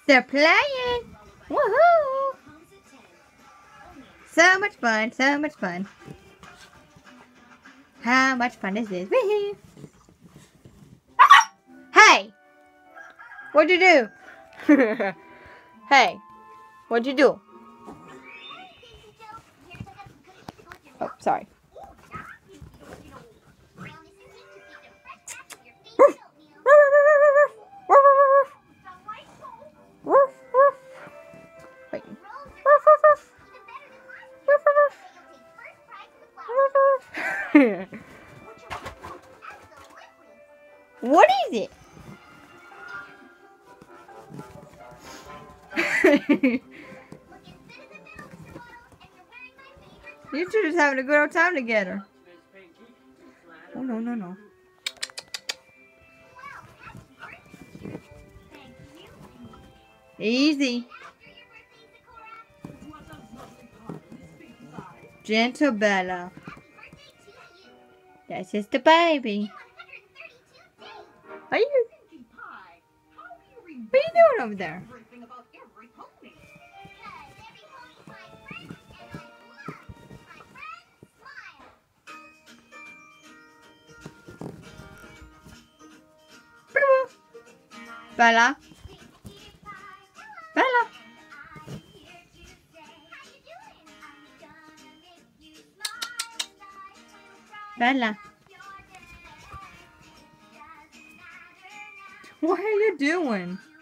They're playing. Woohoo! So much fun, so much fun. How much fun is this? Woohoo! Hey! What'd you do? Hey, what'd you do? Oh, sorry. Wait. What is it? You two just having a good old time together. Oh, no, no, no. Easy. Gentle Bella. That's just the baby. What are you doing over there? Bella. Bella. Bella. What are you doing?